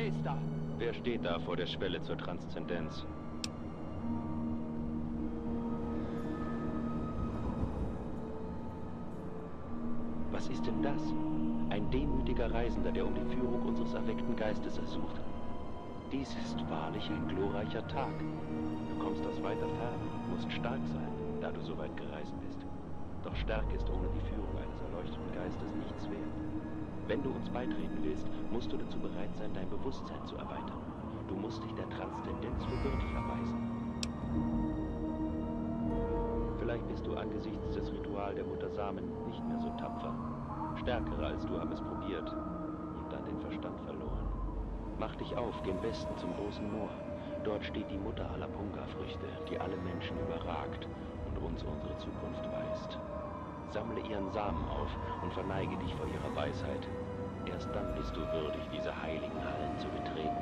ist da? Wer steht da vor der Schwelle zur Transzendenz? Was ist denn das? Ein demütiger Reisender, der um die Führung unseres erweckten Geistes ersucht. Dies ist wahrlich ein glorreicher Tag. Du kommst aus weiter Ferne, musst stark sein, da du so weit gereist bist. Doch Stärke ist ohne die Führung eines erleuchteten Geistes nichts wert. Wenn du uns beitreten willst, musst du dazu bereit sein, dein Bewusstsein zu erweitern. Du musst dich der Transzendenz für würdig erweisen. Vielleicht bist du angesichts des Rituals der Mutter Samen nicht mehr so tapfer. Stärkere als du haben es probiert und dann den Verstand verloren. Mach dich auf, gen Westen zum großen Moor. Dort steht die Mutter aller Punga-Früchte, die alle Menschen überragt und uns unsere Zukunft weist. Sammle ihren Samen auf und verneige dich vor ihrer Weisheit. Erst dann bist du würdig, diese heiligen Hallen zu betreten.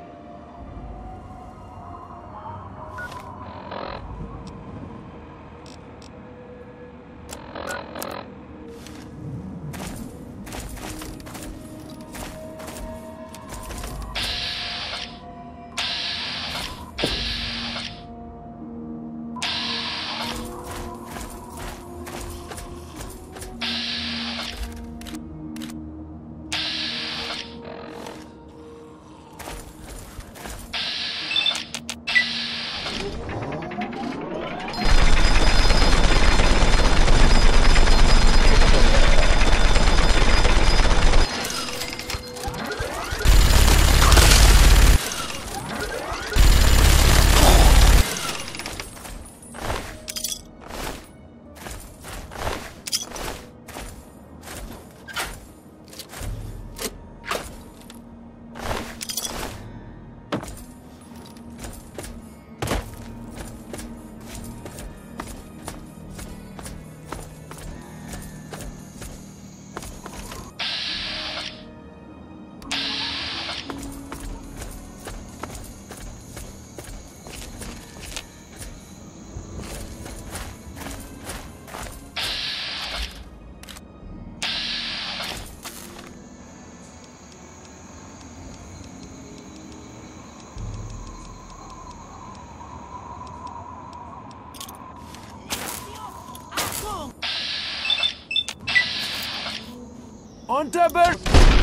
Unterbüsch!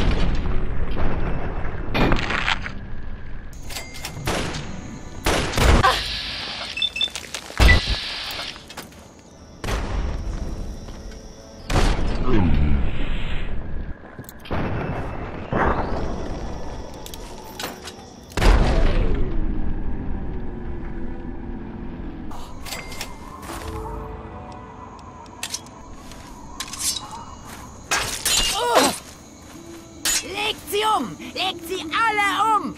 Legt sie um! Legt sie alle um!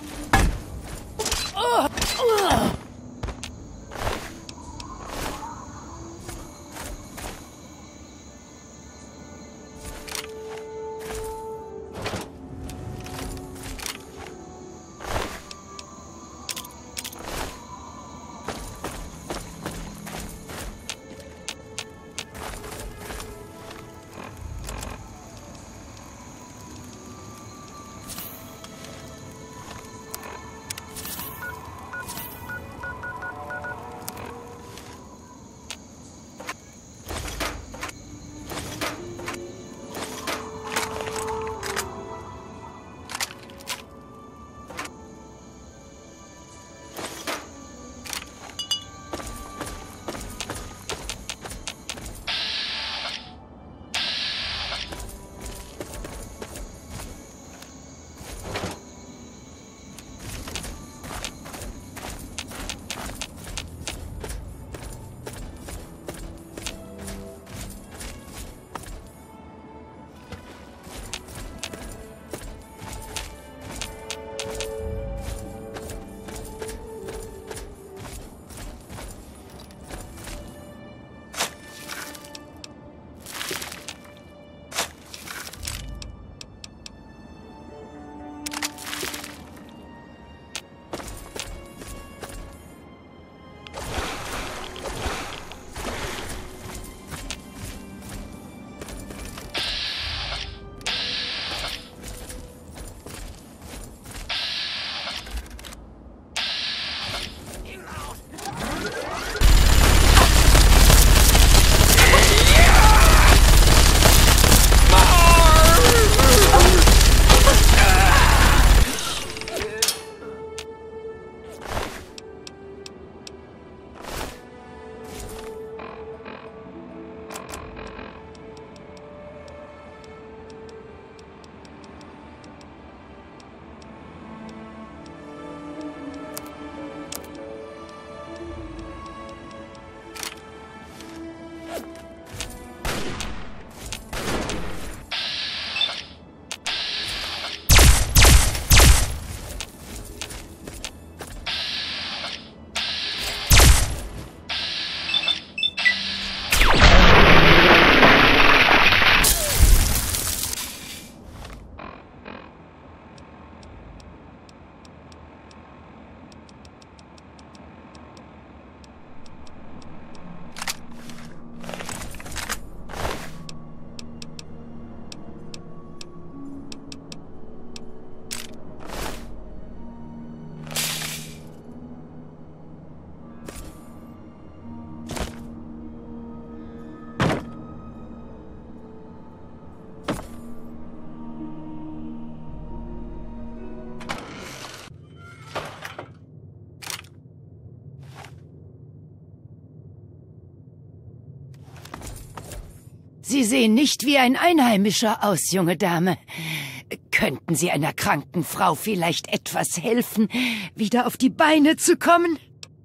Sie sehen nicht wie ein Einheimischer aus, junge Dame. Könnten Sie einer kranken Frau vielleicht etwas helfen, wieder auf die Beine zu kommen?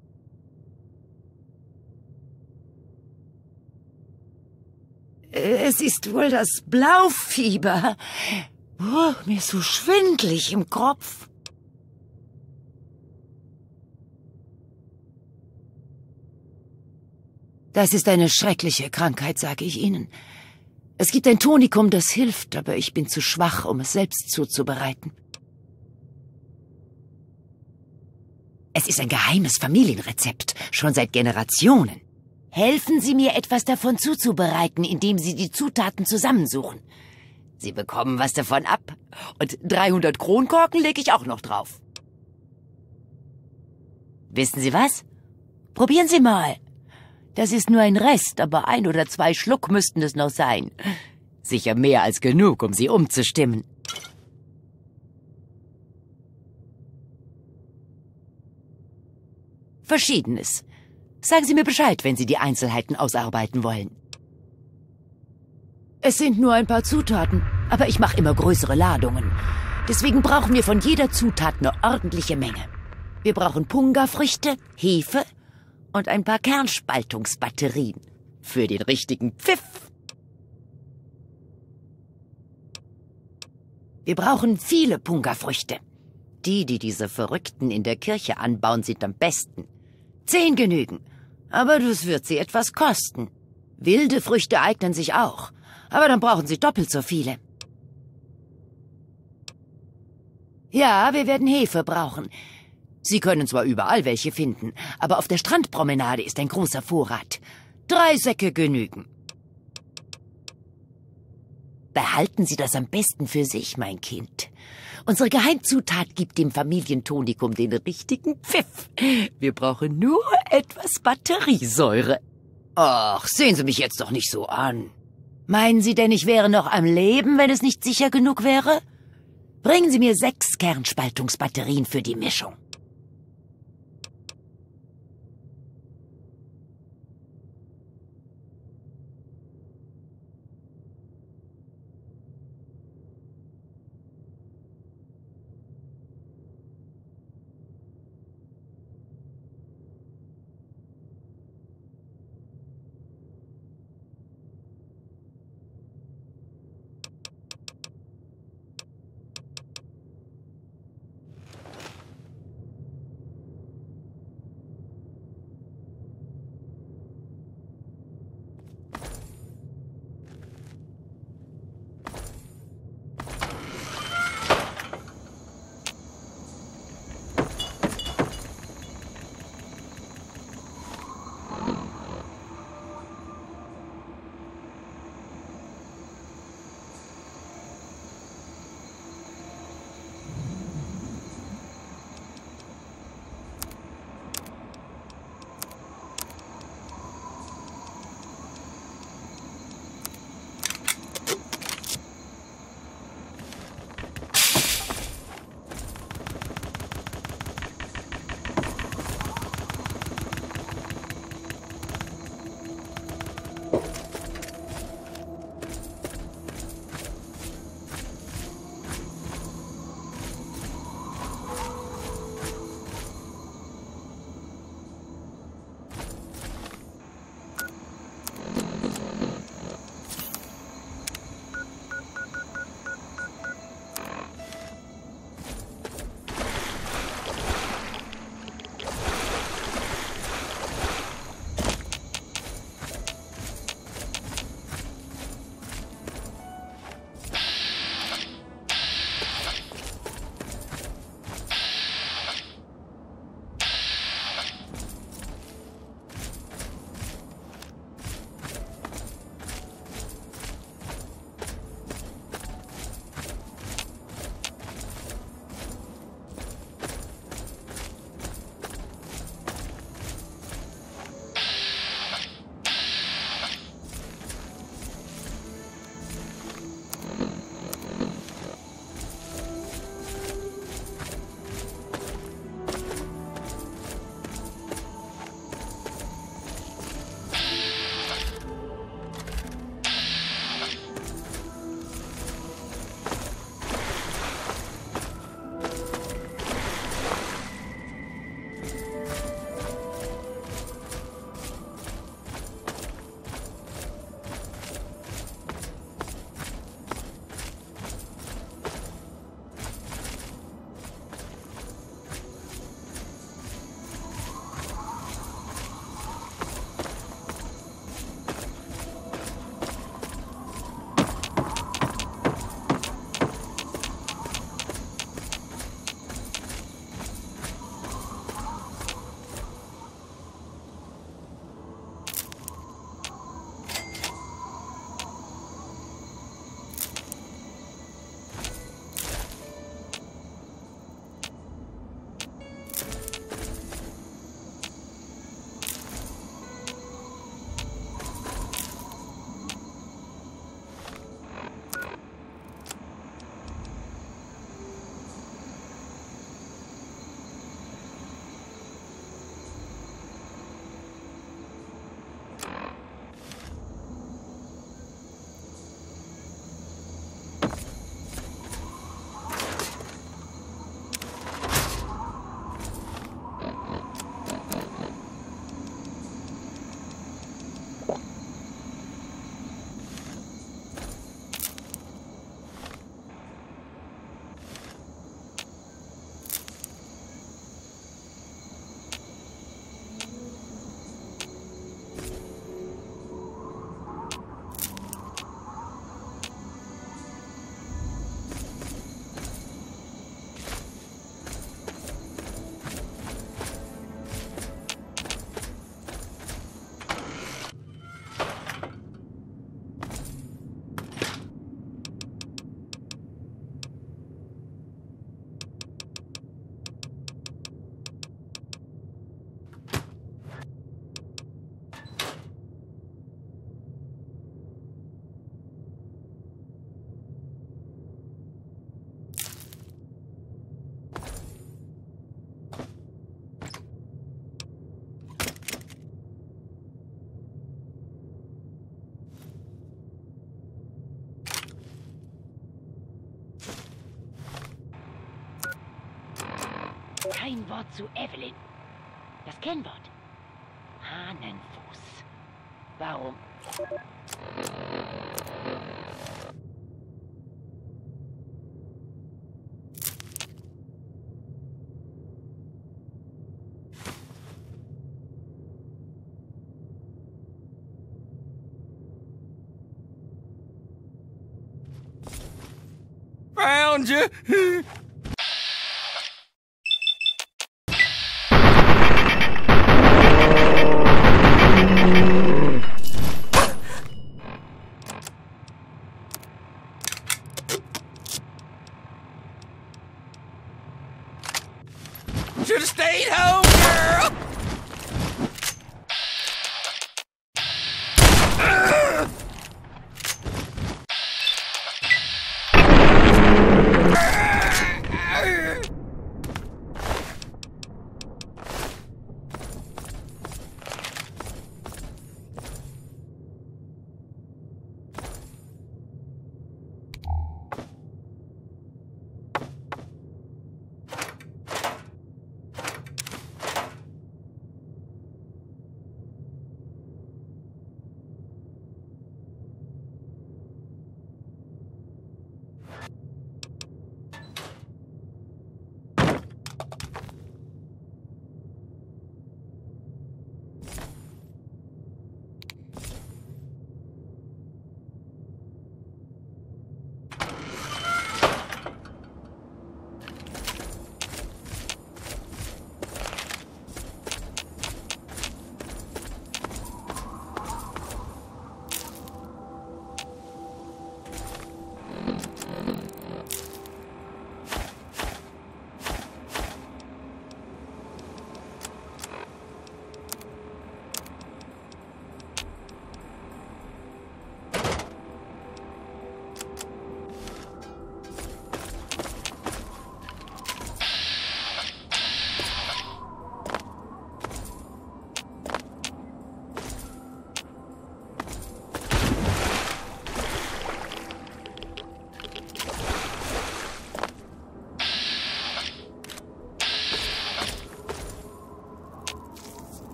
Es ist wohl das Blaufieber. Oh, mir ist so schwindelig im Kopf. Das ist eine schreckliche Krankheit, sage ich Ihnen. Es gibt ein Tonikum, das hilft, aber ich bin zu schwach, um es selbst zuzubereiten. Es ist ein geheimes Familienrezept, schon seit Generationen. Helfen Sie mir, etwas davon zuzubereiten, indem Sie die Zutaten zusammensuchen. Sie bekommen was davon ab. Und 300 Kronkorken lege ich auch noch drauf. Wissen Sie was? Probieren Sie mal. Das ist nur ein Rest, aber 1 oder 2 Schluck müssten es noch sein. Sicher mehr als genug, um Sie umzustimmen. Verschiedenes. Sagen Sie mir Bescheid, wenn Sie die Einzelheiten ausarbeiten wollen. Es sind nur ein paar Zutaten, aber ich mache immer größere Ladungen. Deswegen brauchen wir von jeder Zutat eine ordentliche Menge. Wir brauchen Punga-Früchte, Hefe und ein paar Kernspaltungsbatterien. Für den richtigen Pfiff. Wir brauchen viele Punga-Früchte. Die diese Verrückten in der Kirche anbauen, sind am besten. 10 genügen, aber das wird sie etwas kosten. Wilde Früchte eignen sich auch, aber dann brauchen Sie doppelt so viele. Ja, wir werden Hefe brauchen. Sie können zwar überall welche finden, aber auf der Strandpromenade ist ein großer Vorrat. 3 Säcke genügen. Behalten Sie das am besten für sich, mein Kind. Unsere Geheimzutat gibt dem Familientonikum den richtigen Pfiff. Wir brauchen nur etwas Batteriesäure. Ach, sehen Sie mich jetzt doch nicht so an. Meinen Sie denn, ich wäre noch am Leben, wenn es nicht sicher genug wäre? Bringen Sie mir 6 Kernspaltungsbatterien für die Mischung. Kein Wort zu Evelyn. Das Kennwort. Hahnenfuß. Warum? Found you! Should have stayed home, girl!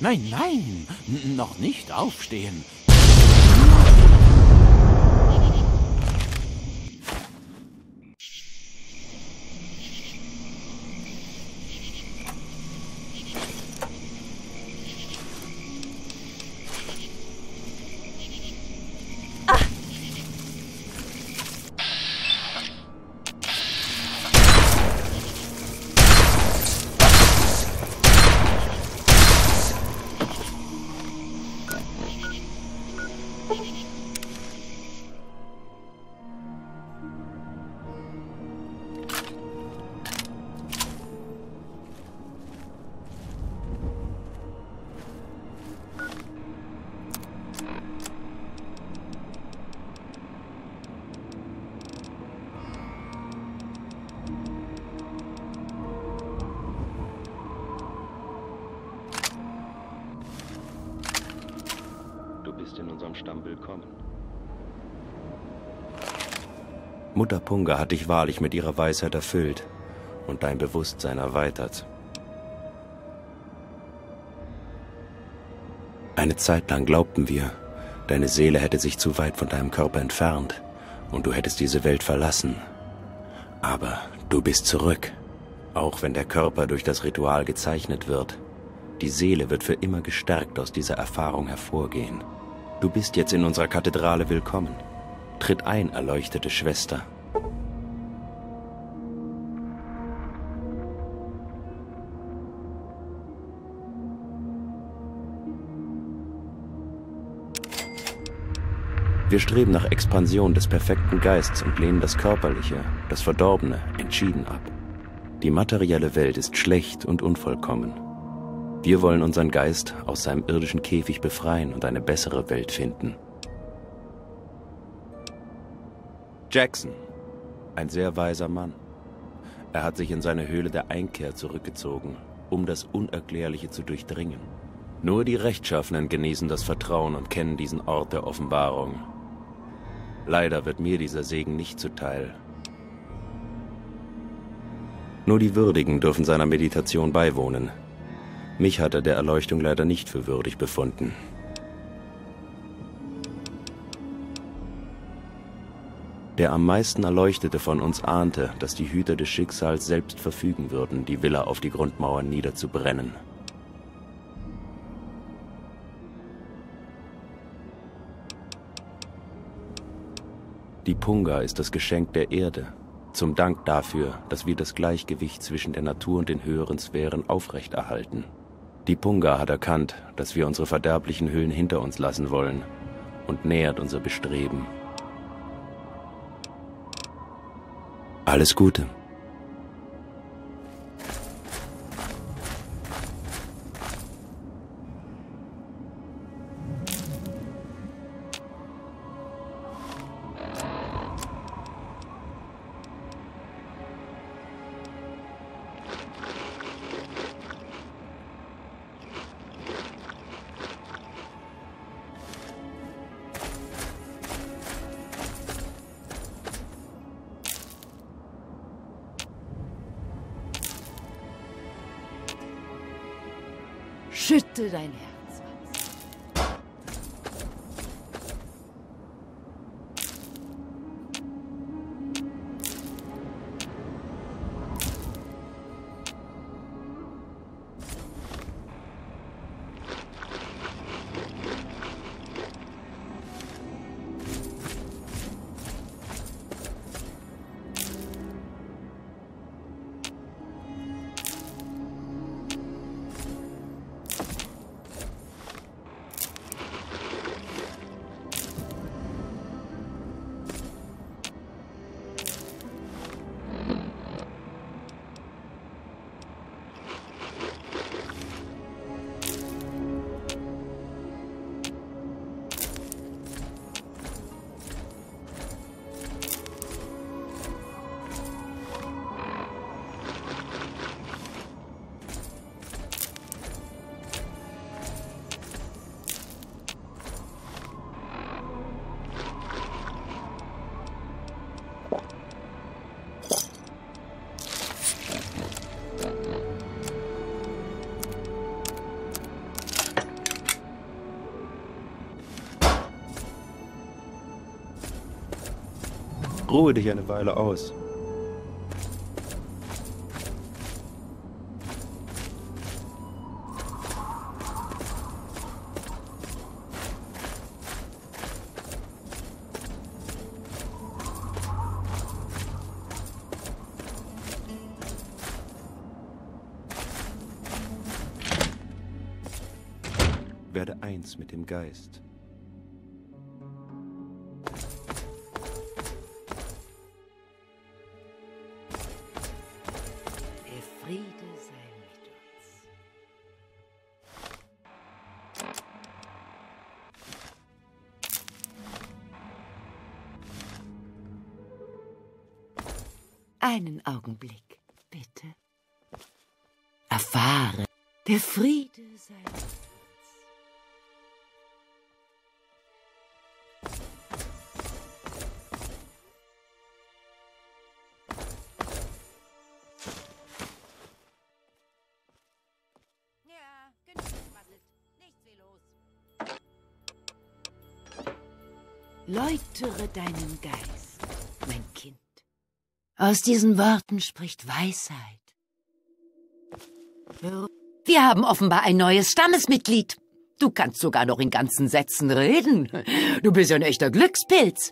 Nein, nein, noch nicht aufstehen. Du bist in unserem Stamm willkommen. Mutter Punga hat dich wahrlich mit ihrer Weisheit erfüllt und dein Bewusstsein erweitert. Eine Zeit lang glaubten wir, deine Seele hätte sich zu weit von deinem Körper entfernt und du hättest diese Welt verlassen. Aber du bist zurück, auch wenn der Körper durch das Ritual gezeichnet wird. Die Seele wird für immer gestärkt aus dieser Erfahrung hervorgehen. Du bist jetzt in unserer Kathedrale willkommen. Tritt ein, erleuchtete Schwester. Wir streben nach Expansion des perfekten Geistes und lehnen das Körperliche, das Verdorbene, entschieden ab. Die materielle Welt ist schlecht und unvollkommen. Wir wollen unseren Geist aus seinem irdischen Käfig befreien und eine bessere Welt finden. Jackson, ein sehr weiser Mann. Er hat sich in seine Höhle der Einkehr zurückgezogen, um das Unerklärliche zu durchdringen. Nur die Rechtschaffenen genießen das Vertrauen und kennen diesen Ort der Offenbarung. Leider wird mir dieser Segen nicht zuteil. Nur die Würdigen dürfen seiner Meditation beiwohnen. Mich hat er der Erleuchtung leider nicht für würdig befunden. Der am meisten Erleuchtete von uns ahnte, dass die Hüter des Schicksals selbst verfügen würden, die Villa auf die Grundmauern niederzubrennen. Die Punga ist das Geschenk der Erde, zum Dank dafür, dass wir das Gleichgewicht zwischen der Natur und den höheren Sphären aufrechterhalten. Die Punga hat erkannt, dass wir unsere verderblichen Höhlen hinter uns lassen wollen und nähert unser Bestreben. Alles Gute. Schütte dein Herz. Ruhe dich eine Weile aus. Werde eins mit dem Geist. Der Friede sei mit uns. Einen Augenblick, bitte. Erfahre, der Friede sei mit uns. Läutere deinen Geist, mein Kind. Aus diesen Worten spricht Weisheit. Wir haben offenbar ein neues Stammesmitglied. Du kannst sogar noch in ganzen Sätzen reden. Du bist ja ein echter Glückspilz.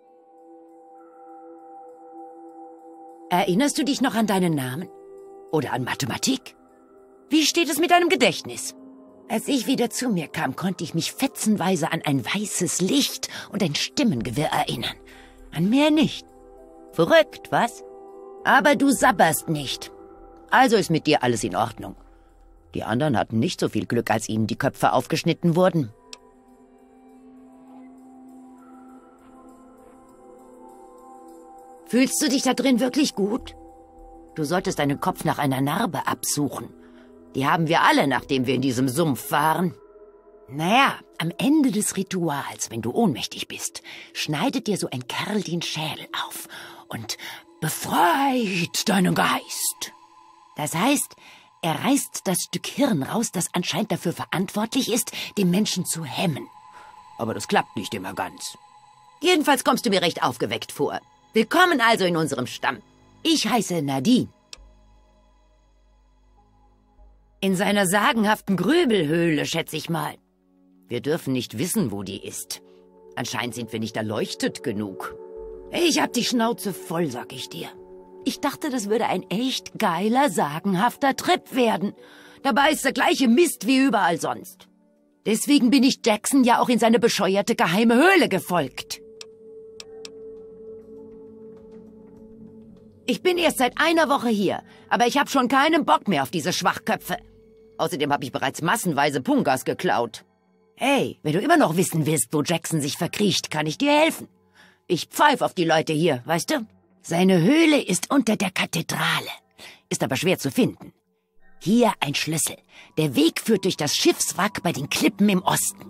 Erinnerst du dich noch an deinen Namen? Oder an Mathematik? Wie steht es mit deinem Gedächtnis? Als ich wieder zu mir kam, konnte ich mich fetzenweise an ein weißes Licht und ein Stimmengewirr erinnern. An mehr nicht. Verrückt, was? Aber du sabberst nicht. Also ist mit dir alles in Ordnung. Die anderen hatten nicht so viel Glück, als ihnen die Köpfe aufgeschnitten wurden. Fühlst du dich da drin wirklich gut? Du solltest deinen Kopf nach einer Narbe absuchen. Die haben wir alle, nachdem wir in diesem Sumpf waren. Naja, am Ende des Rituals, wenn du ohnmächtig bist, schneidet dir so ein Kerl den Schädel auf und befreit deinen Geist. Das heißt, er reißt das Stück Hirn raus, das anscheinend dafür verantwortlich ist, den Menschen zu hemmen. Aber das klappt nicht immer ganz. Jedenfalls kommst du mir recht aufgeweckt vor. Willkommen also in unserem Stamm. Ich heiße Nadine. In seiner sagenhaften Grübelhöhle, schätze ich mal. Wir dürfen nicht wissen, wo die ist. Anscheinend sind wir nicht erleuchtet genug. Ich hab die Schnauze voll, sag ich dir. Ich dachte, das würde ein echt geiler, sagenhafter Trip werden. Dabei ist der gleiche Mist wie überall sonst. Deswegen bin ich Jackson ja auch in seine bescheuerte geheime Höhle gefolgt. Ich bin erst seit einer Woche hier, aber ich habe schon keinen Bock mehr auf diese Schwachköpfe. Außerdem habe ich bereits massenweise Pungas geklaut. Hey, wenn du immer noch wissen willst, wo Jackson sich verkriecht, kann ich dir helfen. Ich pfeif auf die Leute hier, weißt du? Seine Höhle ist unter der Kathedrale, ist aber schwer zu finden. Hier ein Schlüssel. Der Weg führt durch das Schiffswrack bei den Klippen im Osten.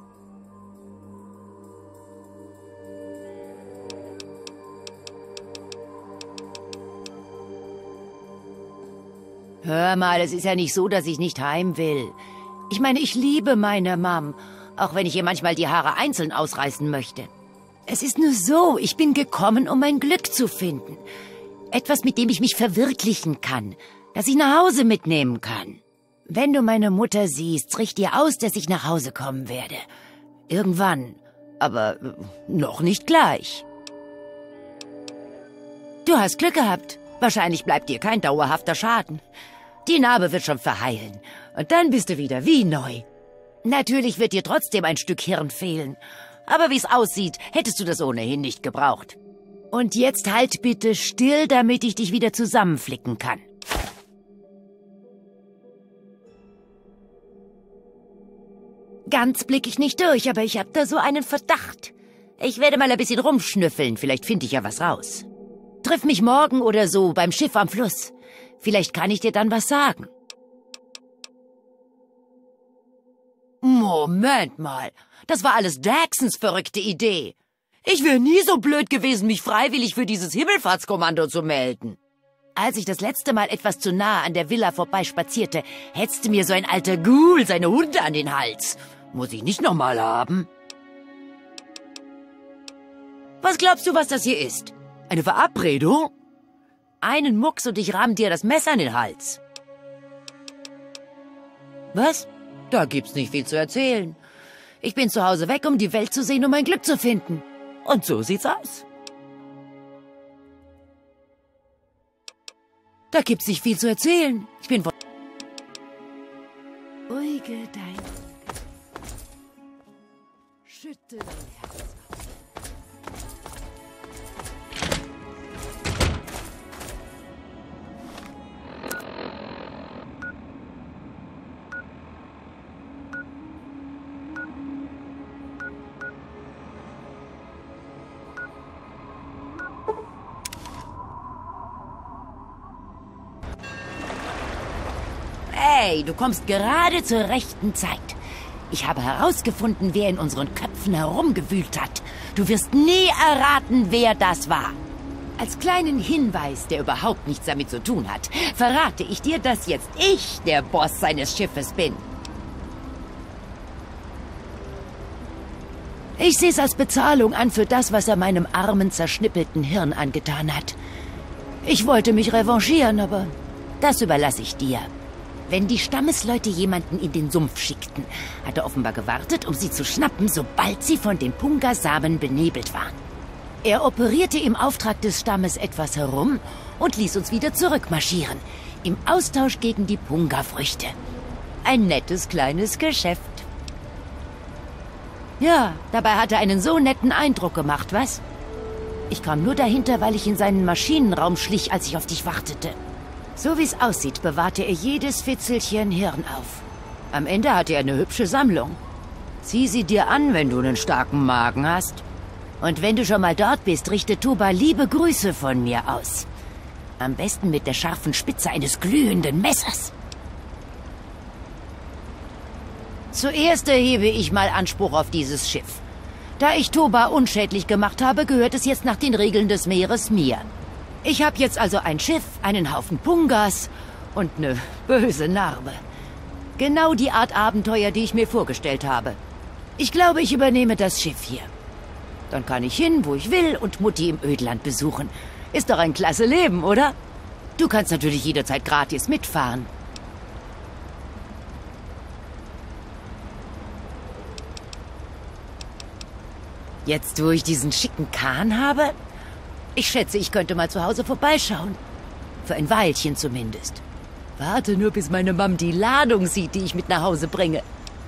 Hör mal, es ist ja nicht so, dass ich nicht heim will. Ich meine, ich liebe meine Mom, auch wenn ich ihr manchmal die Haare einzeln ausreißen möchte. Es ist nur so, ich bin gekommen, um mein Glück zu finden. Etwas, mit dem ich mich verwirklichen kann, das ich nach Hause mitnehmen kann. Wenn du meine Mutter siehst, richt dir aus, dass ich nach Hause kommen werde. Irgendwann, aber noch nicht gleich. Du hast Glück gehabt. Wahrscheinlich bleibt dir kein dauerhafter Schaden. Die Narbe wird schon verheilen. Und dann bist du wieder wie neu. Natürlich wird dir trotzdem ein Stück Hirn fehlen. Aber wie es aussieht, hättest du das ohnehin nicht gebraucht. Und jetzt halt bitte still, damit ich dich wieder zusammenflicken kann. Ganz blick ich nicht durch, aber ich hab da so einen Verdacht. Ich werde mal ein bisschen rumschnüffeln, vielleicht finde ich ja was raus. Triff mich morgen oder so beim Schiff am Fluss. Vielleicht kann ich dir dann was sagen. Moment mal, das war alles Jacksons verrückte Idee. Ich wäre nie so blöd gewesen, mich freiwillig für dieses Himmelfahrtskommando zu melden. Als ich das letzte Mal etwas zu nahe an der Villa vorbeispazierte, hetzte mir so ein alter Ghoul seine Hunde an den Hals. Muss ich nicht nochmal haben? Was glaubst du, was das hier ist? Eine Verabredung? Einen Mucks und ich ramm dir das Messer in den Hals. Was? Da gibt's nicht viel zu erzählen. Ich bin zu Hause weg, um die Welt zu sehen, um mein Glück zu finden. Und so sieht's aus. Da gibt's nicht viel zu erzählen. Ich bin von... Beruhige dein... Schütte dein Herz. Hey, du kommst gerade zur rechten Zeit. Ich habe herausgefunden, wer in unseren Köpfen herumgewühlt hat. Du wirst nie erraten, wer das war. Als kleinen Hinweis, der überhaupt nichts damit zu tun hat, verrate ich dir, dass jetzt ich der Boss seines Schiffes bin. Ich sehe es als Bezahlung an für das, was er meinem armen, zerschnippelten Hirn angetan hat. Ich wollte mich revanchieren, aber das überlasse ich dir. Wenn die Stammesleute jemanden in den Sumpf schickten, hat er offenbar gewartet, um sie zu schnappen, sobald sie von den Punga-Samen benebelt waren. Er operierte im Auftrag des Stammes etwas herum und ließ uns wieder zurückmarschieren, im Austausch gegen die Punga-Früchte. Ein nettes kleines Geschäft. Ja, dabei hat er einen so netten Eindruck gemacht, was? Ich kam nur dahinter, weil ich in seinen Maschinenraum schlich, als ich auf dich wartete. So wie es aussieht, bewahrte er jedes Fitzelchen Hirn auf. Am Ende hatte er eine hübsche Sammlung. Zieh sie dir an, wenn du einen starken Magen hast. Und wenn du schon mal dort bist, richte Toba liebe Grüße von mir aus. Am besten mit der scharfen Spitze eines glühenden Messers. Zuerst erhebe ich mal Anspruch auf dieses Schiff. Da ich Toba unschädlich gemacht habe, gehört es jetzt nach den Regeln des Meeres mir. Ich habe jetzt also ein Schiff, einen Haufen Pungas und eine böse Narbe. Genau die Art Abenteuer, die ich mir vorgestellt habe. Ich glaube, ich übernehme das Schiff hier. Dann kann ich hin, wo ich will und Mutti im Ödland besuchen. Ist doch ein klasse Leben, oder? Du kannst natürlich jederzeit gratis mitfahren. Jetzt, wo ich diesen schicken Kahn habe... Ich schätze, ich könnte mal zu Hause vorbeischauen. Für ein Weilchen zumindest. Warte nur, bis meine Mom die Ladung sieht, die ich mit nach Hause bringe.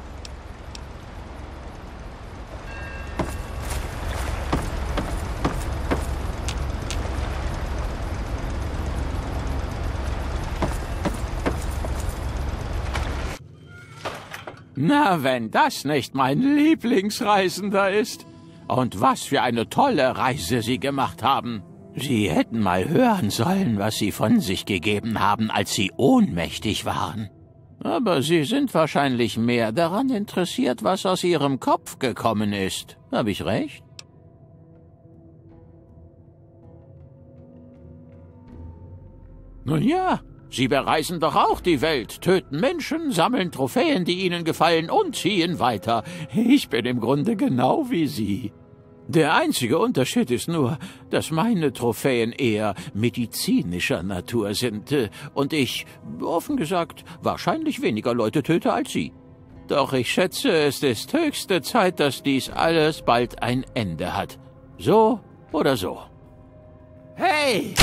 Na, wenn das nicht mein Lieblingsreisender ist. Und was für eine tolle Reise Sie gemacht haben. Sie hätten mal hören sollen, was Sie von sich gegeben haben, als Sie ohnmächtig waren. Aber Sie sind wahrscheinlich mehr daran interessiert, was aus Ihrem Kopf gekommen ist. Habe ich recht? Nun ja, Sie bereisen doch auch die Welt, töten Menschen, sammeln Trophäen, die Ihnen gefallen und ziehen weiter. Ich bin im Grunde genau wie Sie. Der einzige Unterschied ist nur, dass meine Trophäen eher medizinischer Natur sind und ich, offen gesagt, wahrscheinlich weniger Leute töte als Sie. Doch ich schätze, es ist höchste Zeit, dass dies alles bald ein Ende hat. So oder so. Hey!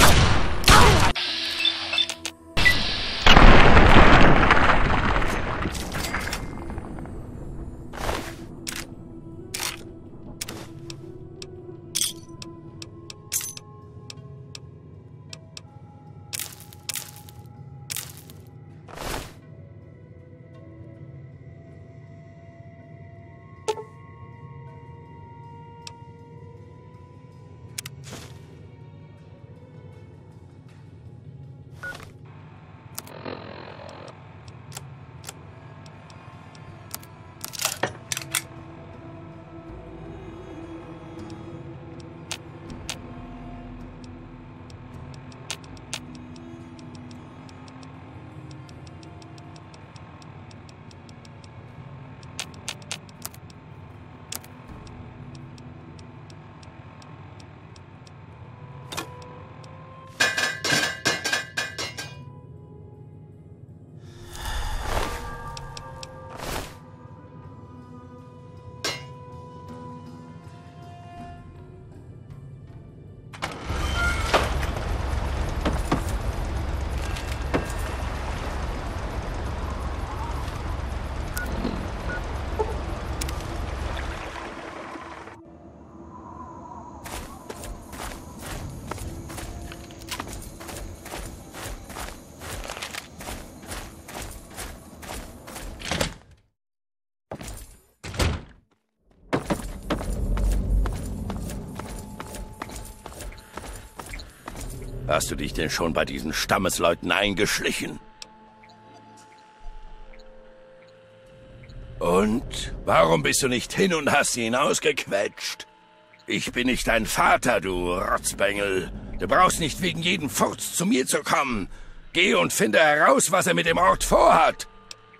Hast du dich denn schon bei diesen Stammesleuten eingeschlichen? Und? Warum bist du nicht hin und hast ihn ausgequetscht? Ich bin nicht dein Vater, du Rotzbengel. Du brauchst nicht wegen jedem Furz zu mir zu kommen. Geh und finde heraus, was er mit dem Ort vorhat.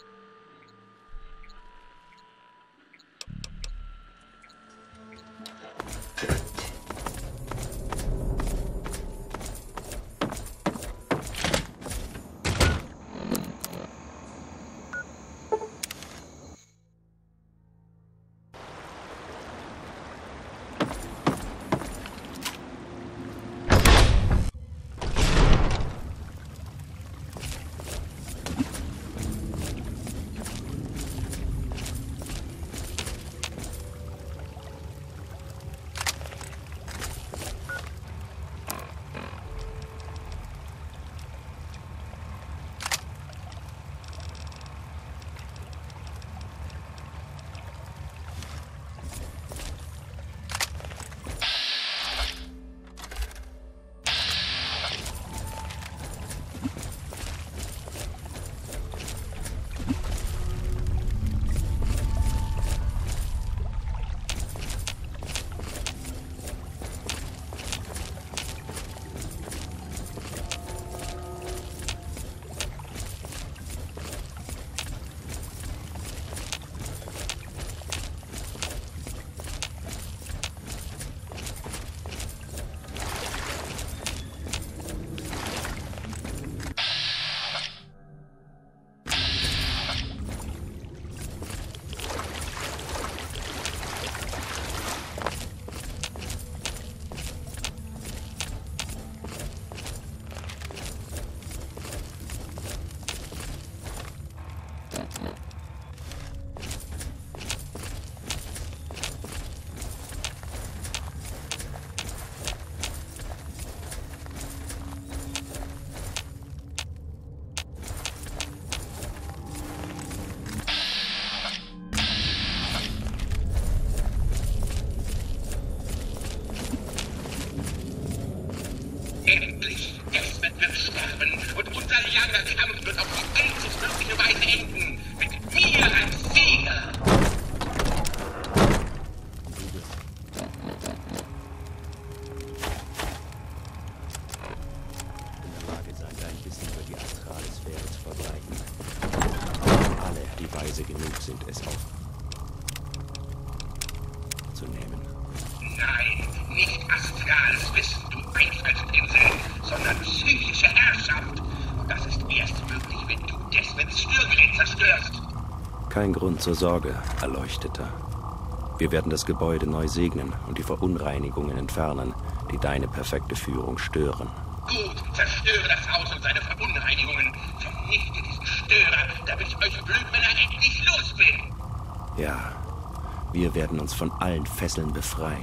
Kein Grund zur Sorge, Erleuchteter. Wir werden das Gebäude neu segnen und die Verunreinigungen entfernen, die deine perfekte Führung stören. Gut, zerstöre das Haus und seine Verunreinigungen. Vernichte diesen Störer, damit ich euch Blutmänner endlich los bin. Ja, wir werden uns von allen Fesseln befreien.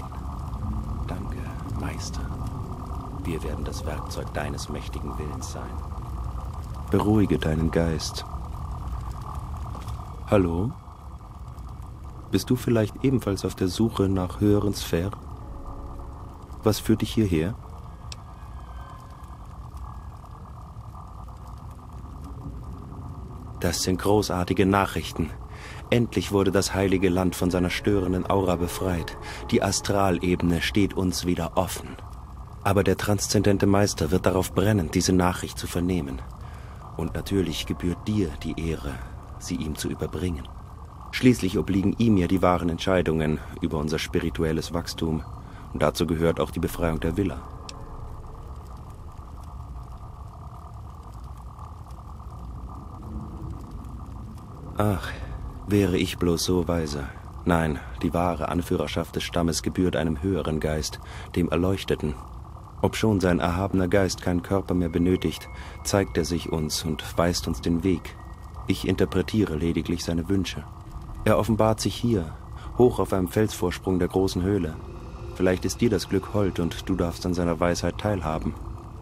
Danke, Meister. Wir werden das Werkzeug deines mächtigen Willens sein. Beruhige deinen Geist. Hallo? Bist du vielleicht ebenfalls auf der Suche nach höheren Sphären? Was führt dich hierher? Das sind großartige Nachrichten. Endlich wurde das heilige Land von seiner störenden Aura befreit. Die Astralebene steht uns wieder offen. Aber der transzendente Meister wird darauf brennen, diese Nachricht zu vernehmen. Und natürlich gebührt dir die Ehre, sie ihm zu überbringen. Schließlich obliegen ihm ja die wahren Entscheidungen über unser spirituelles Wachstum. Und dazu gehört auch die Befreiung der Villa. Ach, wäre ich bloß so weise. Nein, die wahre Anführerschaft des Stammes gebührt einem höheren Geist, dem Erleuchteten. Obschon sein erhabener Geist keinen Körper mehr benötigt, zeigt er sich uns und weist uns den Weg. Ich interpretiere lediglich seine Wünsche. Er offenbart sich hier, hoch auf einem Felsvorsprung der großen Höhle. Vielleicht ist dir das Glück hold und du darfst an seiner Weisheit teilhaben.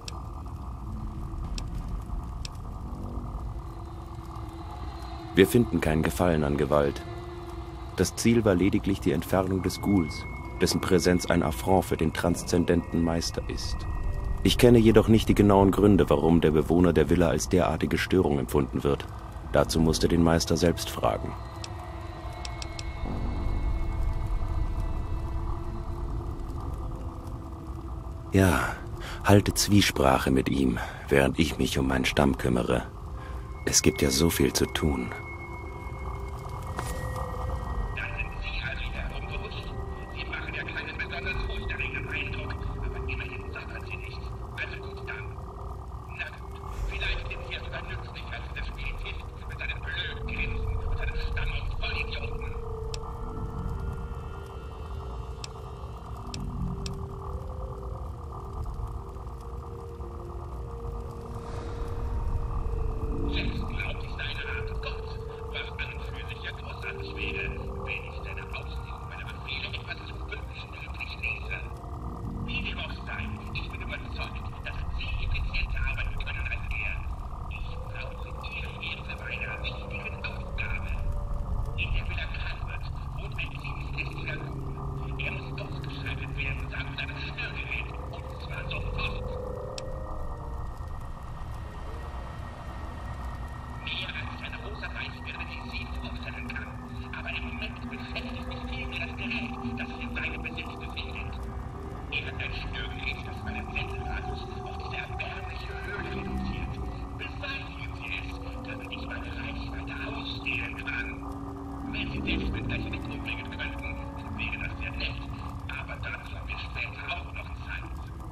Wir finden keinen Gefallen an Gewalt. Das Ziel war lediglich die Entfernung des Ghouls, dessen Präsenz ein Affront für den transzendenten Meister ist. Ich kenne jedoch nicht die genauen Gründe, warum der Bewohner der Villa als derartige Störung empfunden wird. Dazu musst du den Meister selbst fragen. Ja, halte Zwiesprache mit ihm, während ich mich um meinen Stamm kümmere. Es gibt ja so viel zu tun. Dann sind Sie also herumgeruscht. Sie machen ja keinen besonders furchterregenden Eindruck, aber immerhin sabbern Sie nicht. Also gut dann. Na gut, vielleicht sind Sie ja sogar nützlicher als der Spiritist mit seinen blöden Grinsen und seinem Stamm aus Vollidioten. Selbst glaubt, ich sei eine Art Gott, was an und für sich ja großartig wäre, wenn ich seine Auslegung meiner Befehle etwas zu wünschen übrig ließe. Wie dem auch sei, ich bin überzeugt, dass Sie effizienter arbeiten können als er. Ich brauche Ihre Hilfe bei einer wichtigen Aufgabe. In der Villa Calvert wohnt ein ziemlich lästiger Kuh. Er muss ausgeschaltet werden samt seinem Störgerät, und zwar sofort. Mehr als eine rosa Weißbirne, die Sie vorstellen kann. Aber im Moment beschäftigt mich vielmehr das Gerät, das sich in seinem Besitz befindet. Er hat ein Störgerät, das meinen Senderradius auf diese erbärmliche Höhle reduziert. Beseitigen Sie es, damit ich meine Reichweite ausdehnen kann. Wenn Sie selbst mit gleich mit umbringen könnten, wäre das sehr nett. Aber dazu haben wir später auch noch Zeit.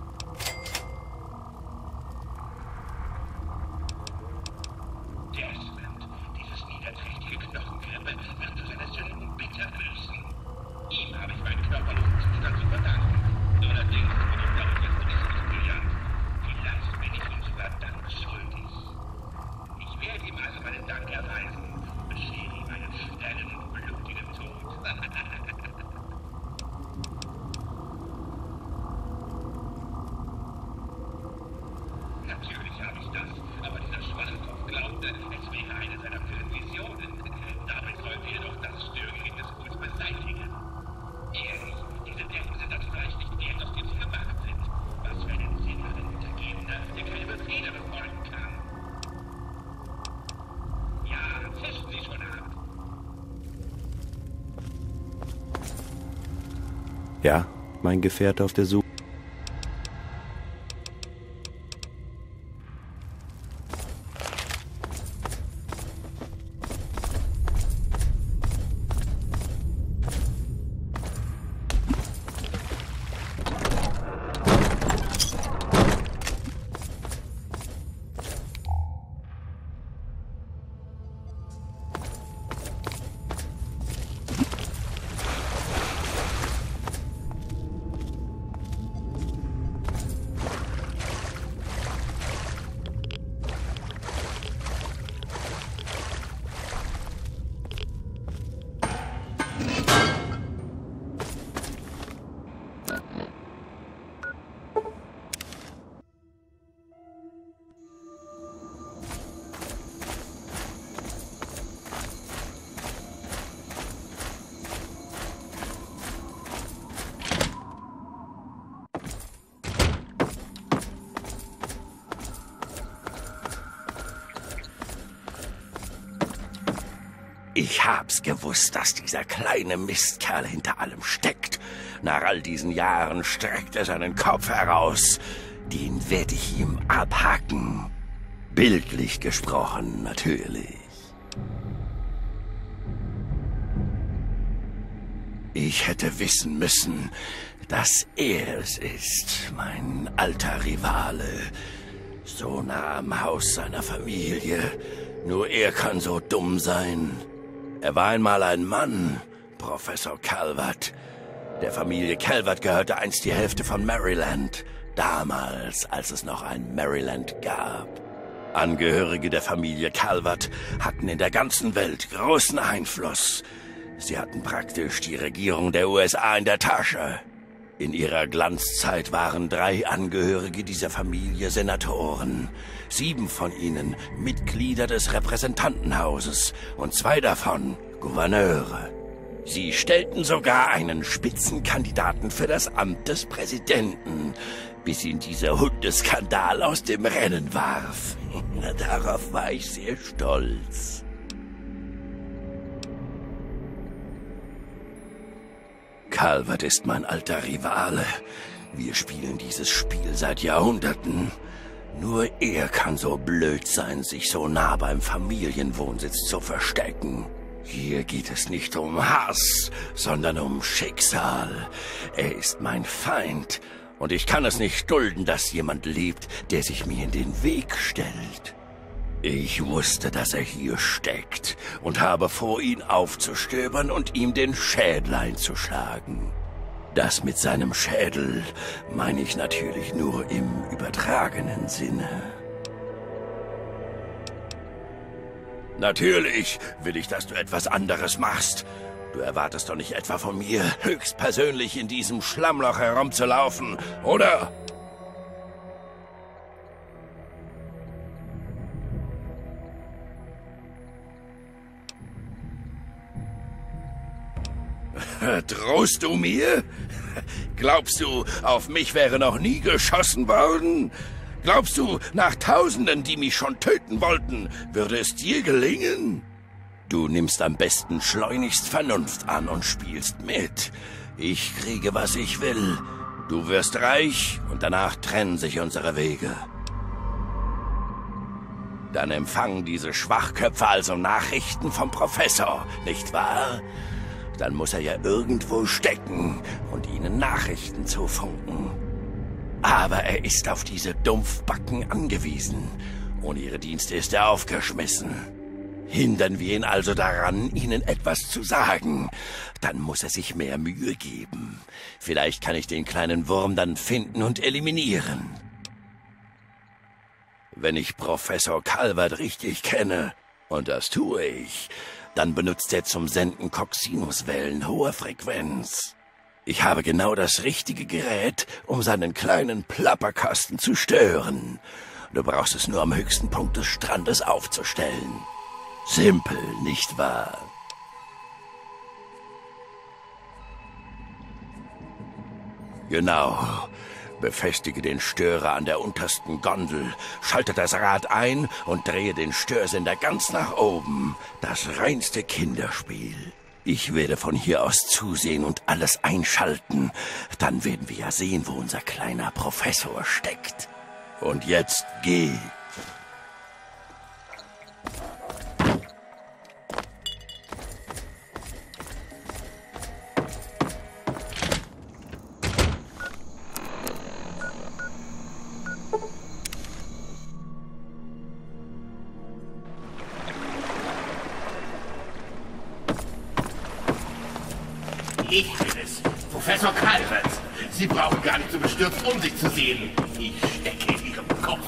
Desmond, dieses niederträchtige Knochengrippe, wird für seine Sünden bitter büßen. Ihm habe ich meinen körperlosen Zustand zu verdanken. Allerdings bin ich darin jetzt nicht brillant. Vielleicht bin ich ihm sogar Dank schuldig. Ich werde ihm also meinen Dank erweisen. Beschere ihm einen schnellen und blutigen Tod. Natürlich habe ich das, aber dieser Schwachkopf glaubte, es wäre eine seiner vielen Visionen. Damit sollte er doch das Störgerät des Kults beseitigen. Ehrlich, diese Deppen sind das Fleisch nicht wert, aus dem sie gemacht sind. Was für einen Sinn hat ein Untergebener, der keine Befehle befolgen kann? Ja, zischen Sie schon ab. Ja, mein Gefährte auf der Suche. Ich hab's gewusst, dass dieser kleine Mistkerl hinter allem steckt. Nach all diesen Jahren streckt er seinen Kopf heraus. Den werde ich ihm abhacken. Bildlich gesprochen, natürlich. Ich hätte wissen müssen, dass er es ist, mein alter Rivale. So nah am Haus seiner Familie. Nur er kann so dumm sein. Er war einmal ein Mann, Professor Calvert. Der Familie Calvert gehörte einst die Hälfte von Maryland. Damals, als es noch ein Maryland gab. Angehörige der Familie Calvert hatten in der ganzen Welt großen Einfluss. Sie hatten praktisch die Regierung der USA in der Tasche. In ihrer Glanzzeit waren 3 Angehörige dieser Familie Senatoren, 7 von ihnen Mitglieder des Repräsentantenhauses und 2 davon Gouverneure. Sie stellten sogar einen Spitzenkandidaten für das Amt des Präsidenten, bis ihn dieser Hundeskandal aus dem Rennen warf. Darauf war ich sehr stolz. Calvert ist mein alter Rivale. Wir spielen dieses Spiel seit Jahrhunderten. Nur er kann so blöd sein, sich so nah beim Familienwohnsitz zu verstecken. Hier geht es nicht um Hass, sondern um Schicksal. Er ist mein Feind und ich kann es nicht dulden, dass jemand lebt, der sich mir in den Weg stellt. Ich wusste, dass er hier steckt und habe vor, ihn aufzustöbern und ihm den Schädel einzuschlagen. Das mit seinem Schädel meine ich natürlich nur im übertragenen Sinne. Natürlich will ich, dass du etwas anderes machst. Du erwartest doch nicht etwa von mir, höchstpersönlich in diesem Schlammloch herumzulaufen, oder? Drohst du mir? Glaubst du, auf mich wäre noch nie geschossen worden? Glaubst du, nach Tausenden, die mich schon töten wollten, würde es dir gelingen? Du nimmst am besten schleunigst Vernunft an und spielst mit. Ich kriege, was ich will. Du wirst reich und danach trennen sich unsere Wege. Dann empfangen diese Schwachköpfe also Nachrichten vom Professor, nicht wahr? Dann muss er ja irgendwo stecken und ihnen Nachrichten zufunken. Aber er ist auf diese Dumpfbacken angewiesen. Ohne ihre Dienste ist er aufgeschmissen. Hindern wir ihn also daran, ihnen etwas zu sagen. Dann muss er sich mehr Mühe geben. Vielleicht kann ich den kleinen Wurm dann finden und eliminieren. Wenn ich Professor Calvert richtig kenne, und das tue ich, dann benutzt er zum Senden Coxinuswellen hoher Frequenz. Ich habe genau das richtige Gerät, um seinen kleinen Plapperkasten zu stören. Du brauchst es nur am höchsten Punkt des Strandes aufzustellen. Simpel, nicht wahr? Genau. Befestige den Störer an der untersten Gondel, schalte das Rad ein und drehe den Störsender ganz nach oben. Das reinste Kinderspiel. Ich werde von hier aus zusehen und alles einschalten. Dann werden wir ja sehen, wo unser kleiner Professor steckt. Und jetzt geh. Ich bin es, Professor Calvert. Sie brauchen gar nicht so bestürzt um sich zu sehen. Ich stecke in Ihrem Kopf.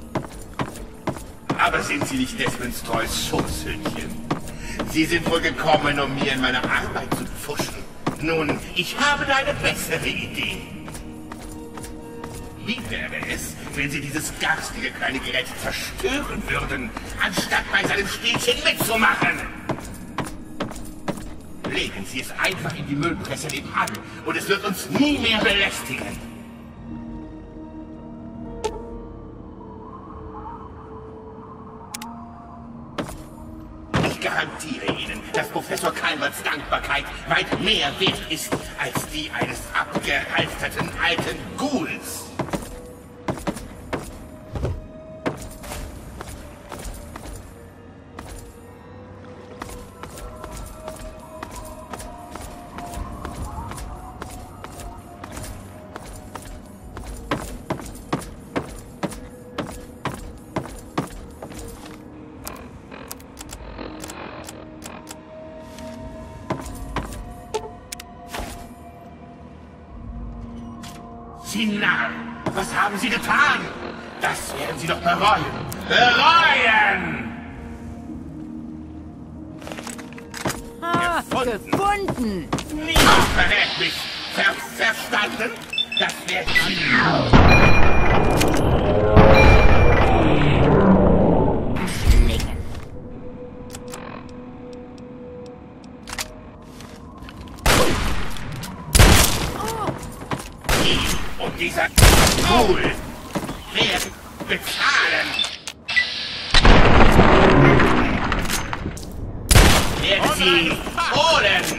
Aber sind Sie nicht Desmond Stroys Schutzhündchen? Sie sind wohl gekommen, um mir in meiner Arbeit zu pfuschen. Nun, ich habe da eine bessere Idee. Wie wäre es, wenn Sie dieses garstige kleine Gerät zerstören würden, anstatt bei seinem Spielchen mitzumachen? Legen Sie es einfach in die Müllpresse nebenan und es wird uns nie mehr belästigen. Ich garantiere Ihnen, dass Professor Calverts Dankbarkeit weit mehr wert ist als die eines abgehalfterten alten Ghouls. Sie Narr! Was haben Sie getan? Das werden Sie doch bereuen! Bereuen! Gefunden! Niemand verrät mich! Verstanden? Das werden Sie... und dieser Fool werden bezahlen. Werden sie holen.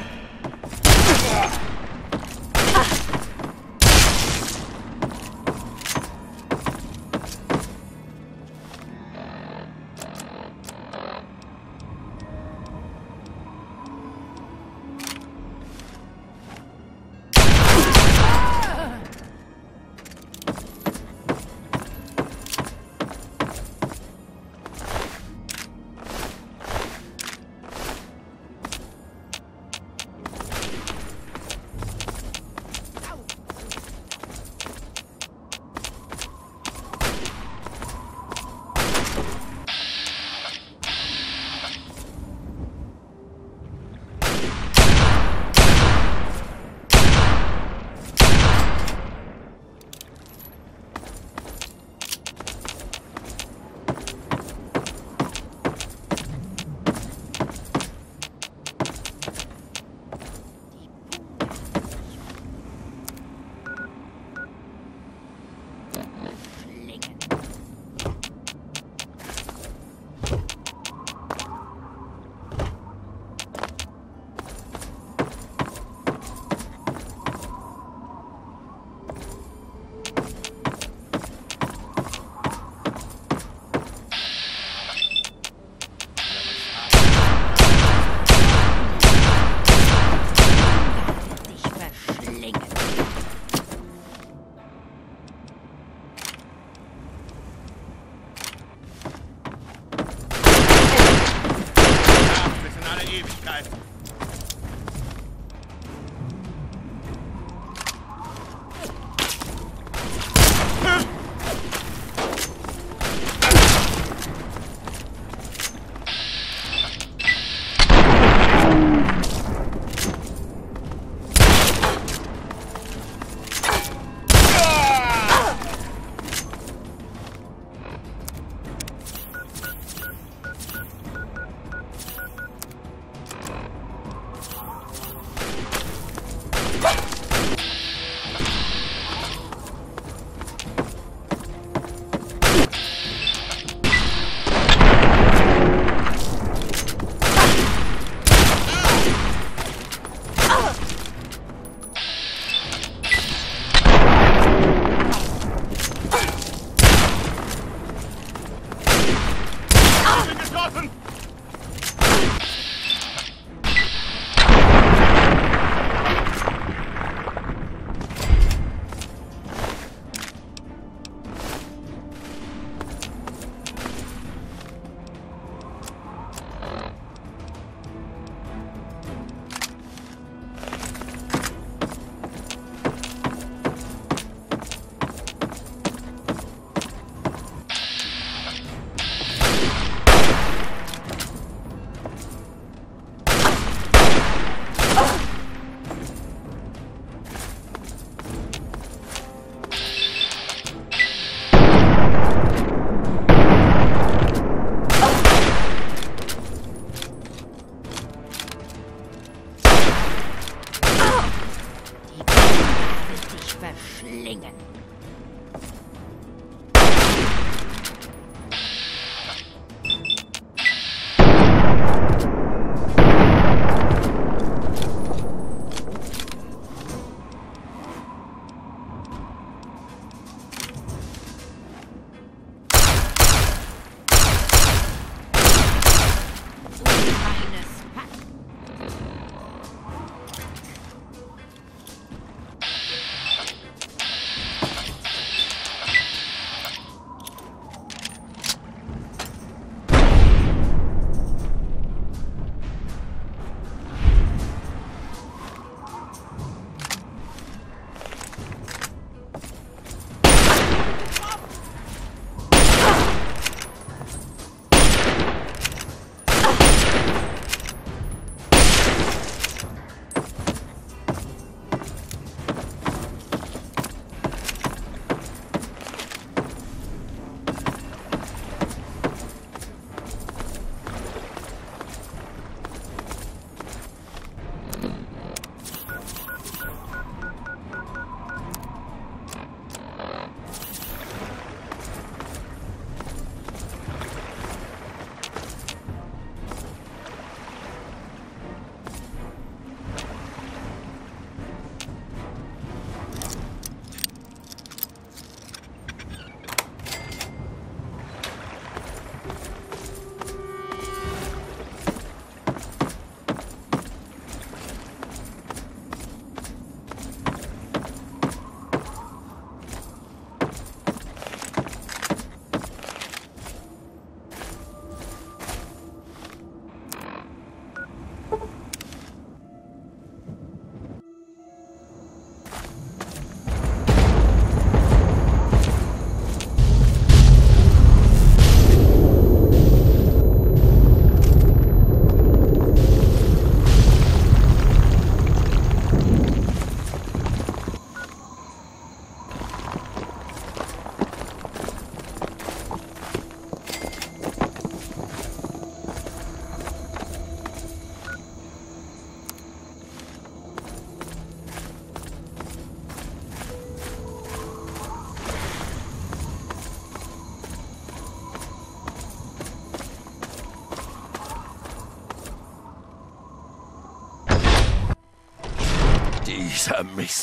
Dieser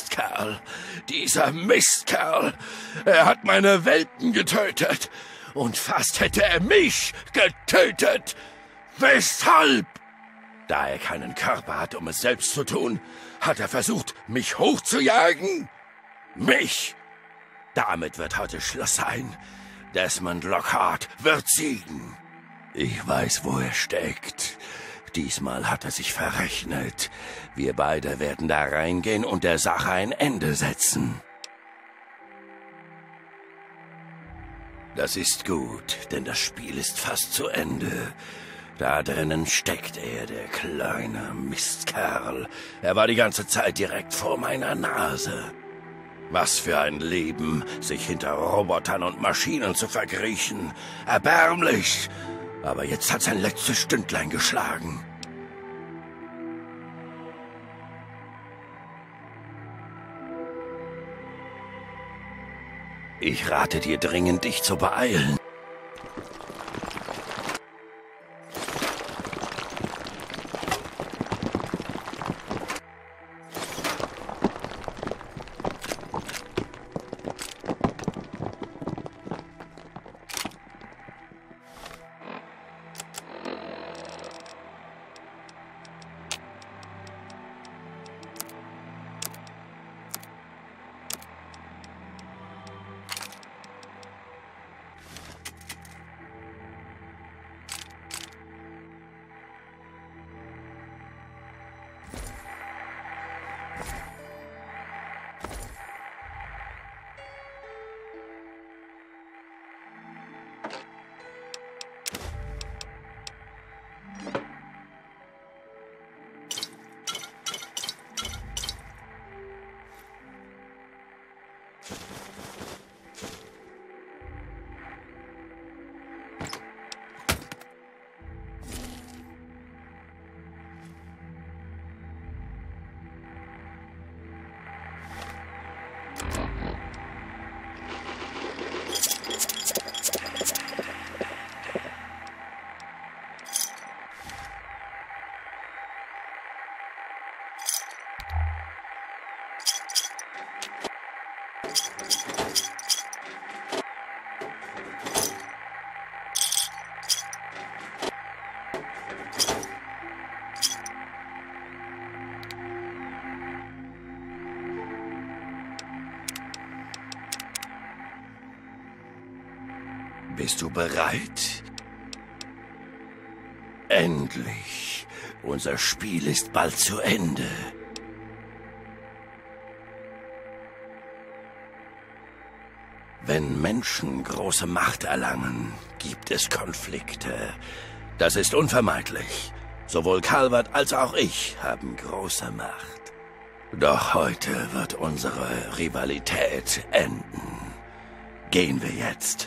Mistkerl, er hat meine Welpen getötet und fast hätte er mich getötet. Weshalb? Da er keinen Körper hat, um es selbst zu tun, hat er versucht, mich hochzujagen. Mich! Damit wird heute Schluss sein. Desmond Lockhart wird siegen. Ich weiß, wo er steckt. Diesmal hat er sich verrechnet. Wir beide werden da reingehen und der Sache ein Ende setzen. Das ist gut, denn das Spiel ist fast zu Ende. Da drinnen steckt er, der kleine Mistkerl. Er war die ganze Zeit direkt vor meiner Nase. Was für ein Leben, sich hinter Robotern und Maschinen zu verkriechen. Erbärmlich. Aber jetzt hat sein letztes Stündlein geschlagen. Ich rate dir dringend, dich zu beeilen. Bist du bereit? Endlich. Unser Spiel ist bald zu Ende. Wenn Menschen große Macht erlangen, gibt es Konflikte. Das ist unvermeidlich. Sowohl Calvert als auch ich haben große Macht. Doch heute wird unsere Rivalität enden. Gehen wir jetzt.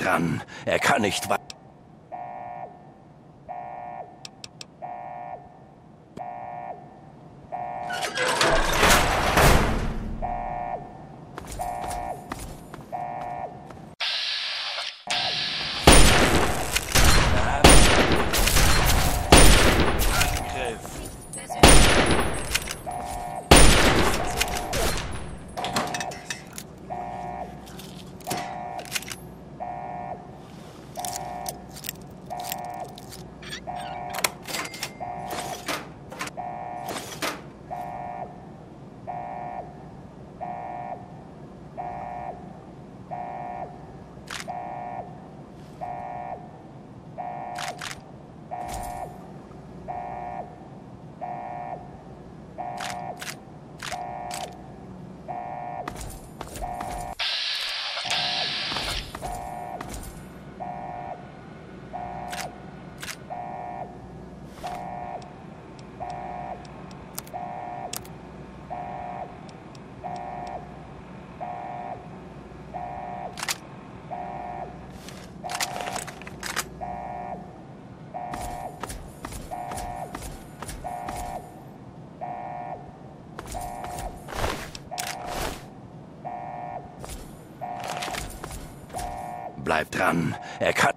dran. Er kann nicht wa... Bleib dran. Er kann...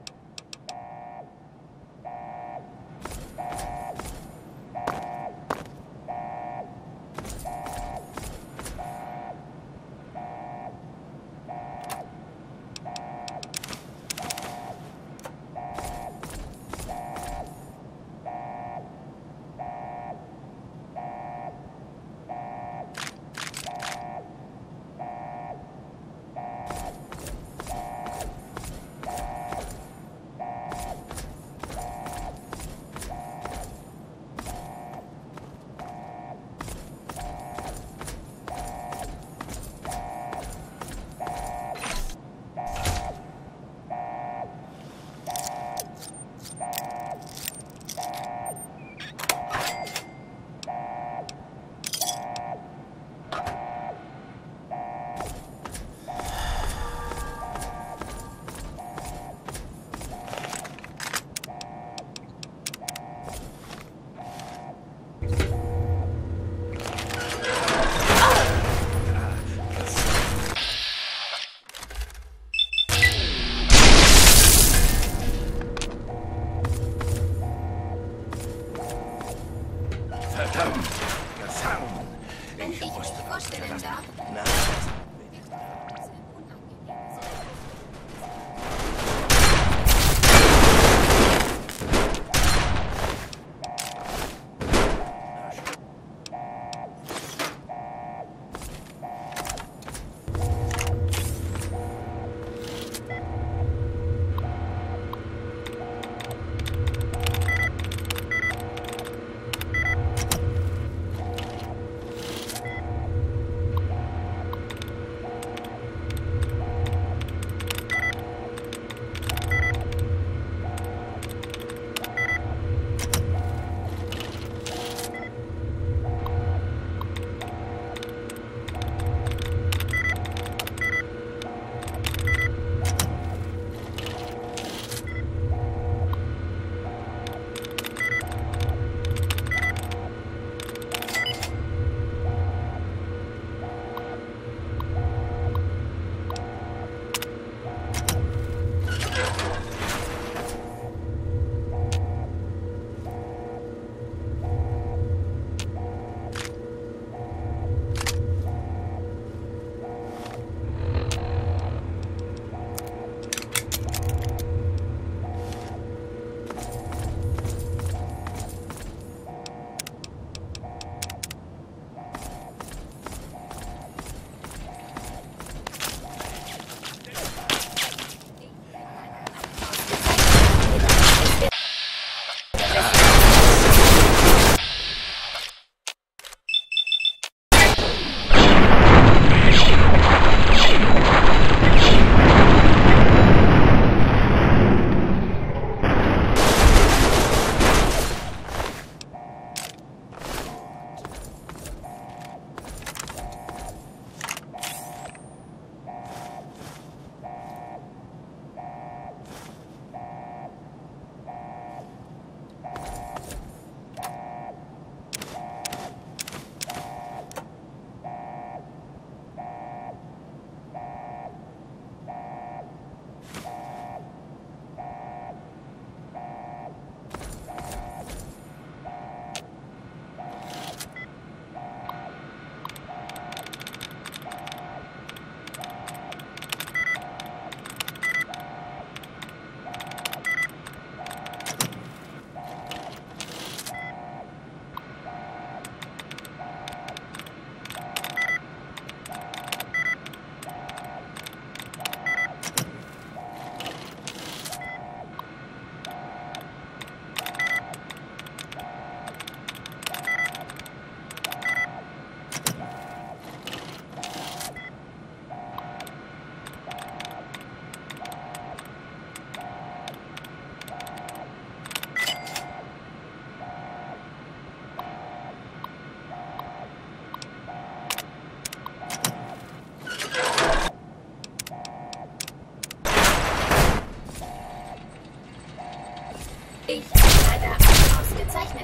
Ich bin leider ausgezeichnet.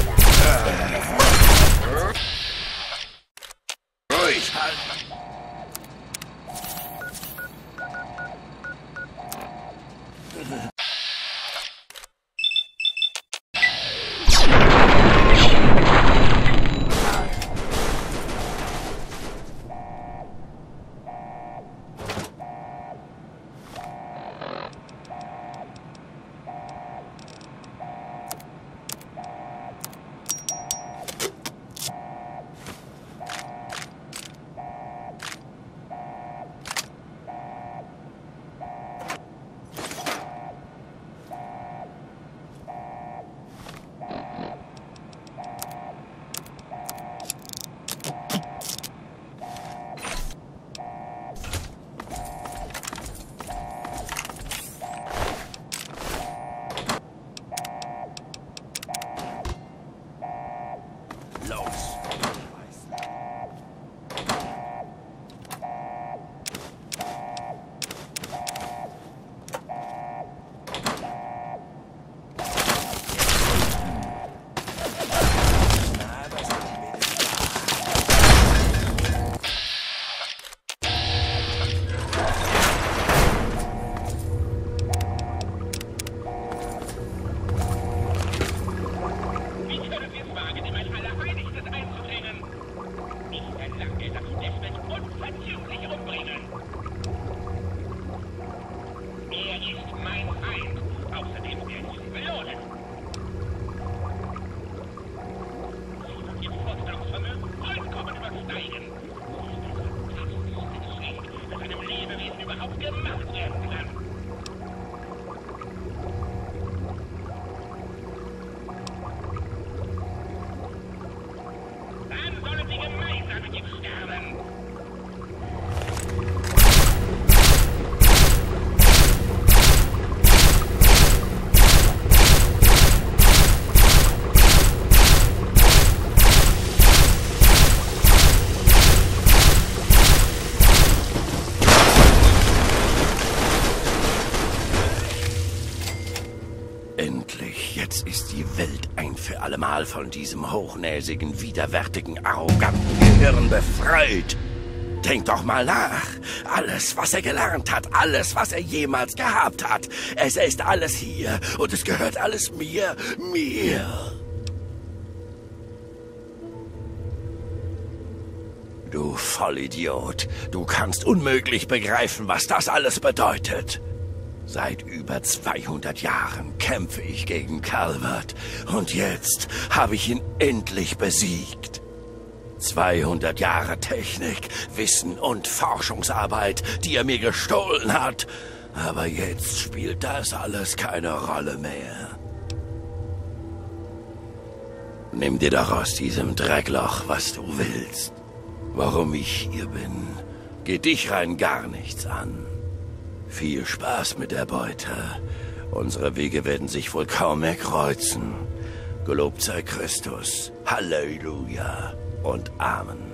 Ruhig halten. Jetzt ist die Welt ein für allemal von diesem hochnäsigen, widerwärtigen, arroganten Gehirn befreit. Denk doch mal nach. Alles, was er gelernt hat, alles, was er jemals gehabt hat, es ist alles hier und es gehört alles mir. Du Vollidiot, du kannst unmöglich begreifen, was das alles bedeutet. Seit über 200 Jahren kämpfe ich gegen Calvert und jetzt habe ich ihn endlich besiegt. 200 Jahre Technik, Wissen und Forschungsarbeit, die er mir gestohlen hat. Aber jetzt spielt das alles keine Rolle mehr. Nimm dir doch aus diesem Dreckloch, was du willst. Warum ich hier bin, geht dich rein gar nichts an. Viel Spaß mit der Beute. Unsere Wege werden sich wohl kaum mehr kreuzen. Gelobt sei Christus. Halleluja und Amen.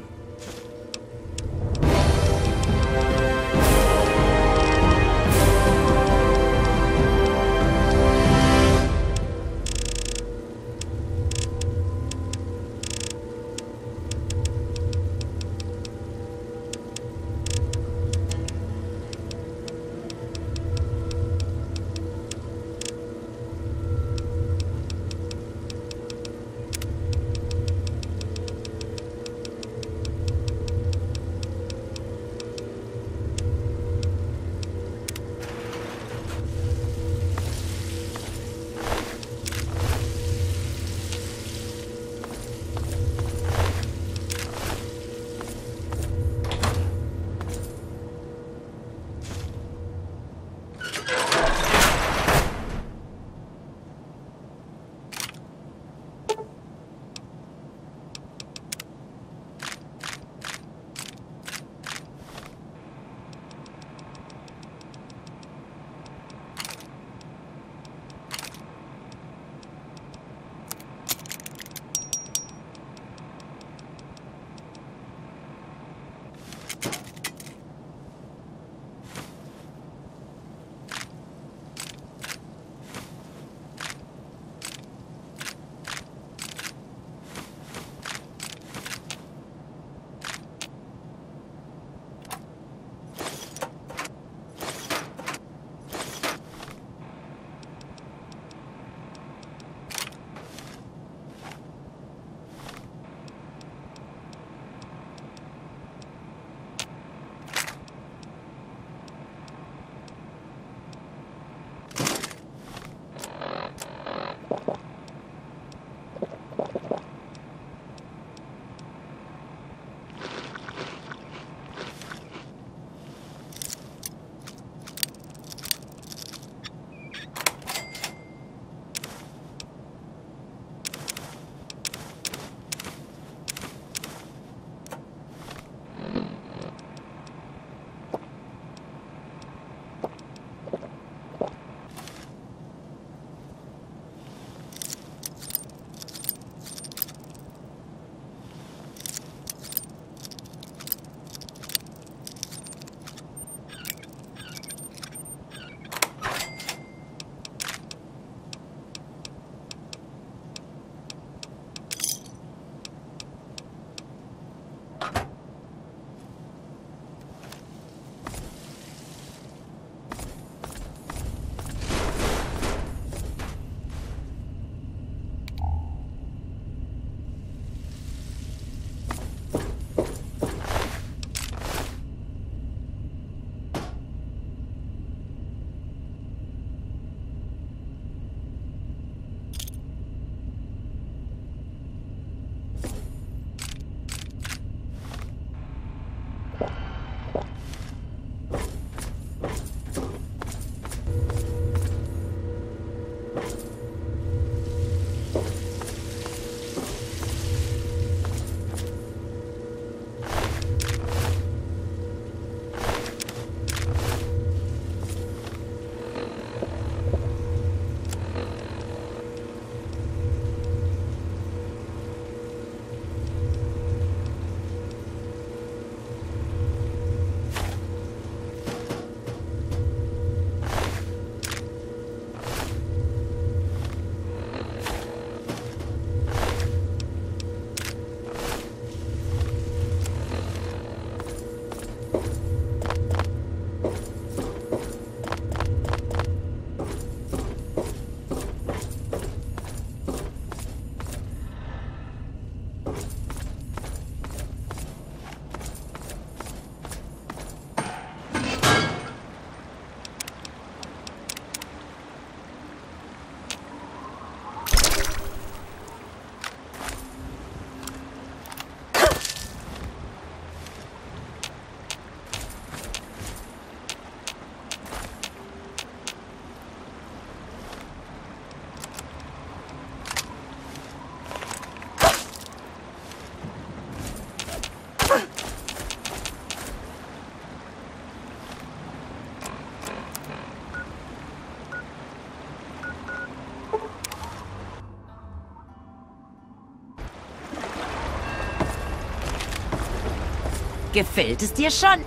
Gefällt es dir schon?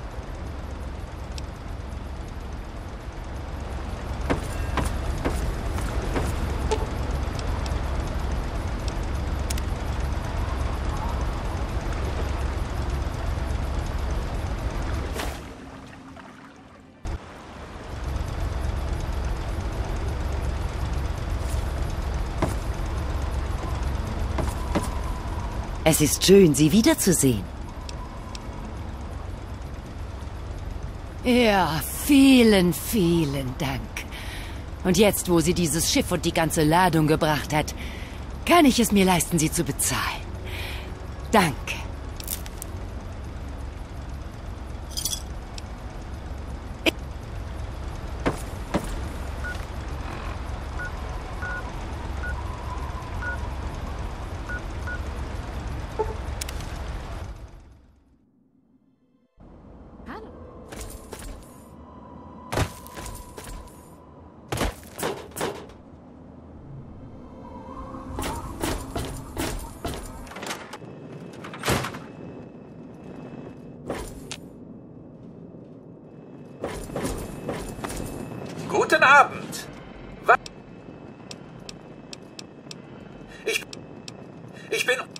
Es ist schön, Sie wiederzusehen. Ja, vielen, vielen Dank. Und jetzt, wo sie dieses Schiff und die ganze Ladung gebracht hat, kann ich es mir leisten, sie zu bezahlen. Danke. Guten Abend. Ich bin